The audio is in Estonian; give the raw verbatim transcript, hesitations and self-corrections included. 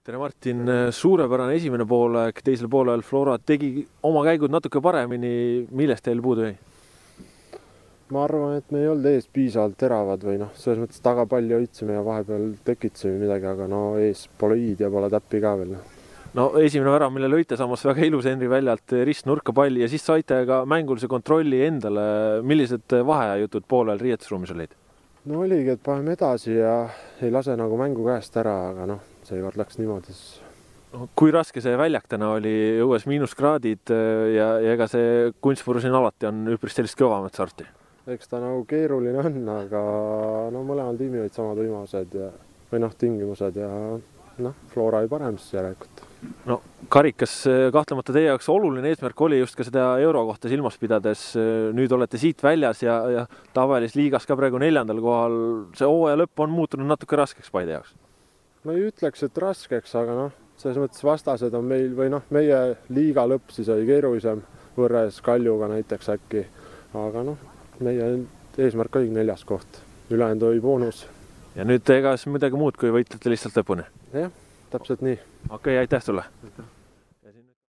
tere Martin, suurepärane esimene poolaeg, teisel poolel Flora tegi oma käigud natuke paremini, millest teil puudu jäi? Ma arvan, et me ei olnud ees piisavalt teravad või noh, selles mõttes taga palju hoidsime ja vahepeal tekitsime midagi, aga no ees pole iid ja pole täppi ka veel. No esimene värav, mille lõite samas väga ilus Henri väljalt ristnurka palli ja siis saite ka mängulise kontrolli endale. Millised vahejutud poolel riietusruumis olid? No oligi, et paneme edasi ja ei lase nagu mängu käest ära, aga noh, seekord läks niimoodi. Kui raske see väljak täna oli, õues miinuskraadid ja, ja ega see kunstmuru siin alati on üpris sellist kõvamat sorti? Eks ta nagu keeruline on, aga no mõlemal tiimil olid samad võimalused ja, või noh, tingimused ja noh, Flora oli parem siis järelikult. No karikas kahtlemata teie jaoks oluline eesmärk oli just ka seda euro kohta silmas pidades. Nüüd olete siit väljas ja, ja tavalises liigas ka praegu neljandal kohal. See hooaja lõpp on muutunud natuke raskeks Paide jaoks. Ma ei ütleks, et raskeks, aga noh, selles mõttes vastased on meil või noh, meie liiga lõpp siis oli keerulisem võrres Kaljuga näiteks äkki, aga noh, meie eesmärk oli neljas koht, ülejäänud oli boonus. Ja nüüd ega midagi muud, kui võitlete lihtsalt lõpuni? Jah, täpselt nii. Okei, aitäh sulle!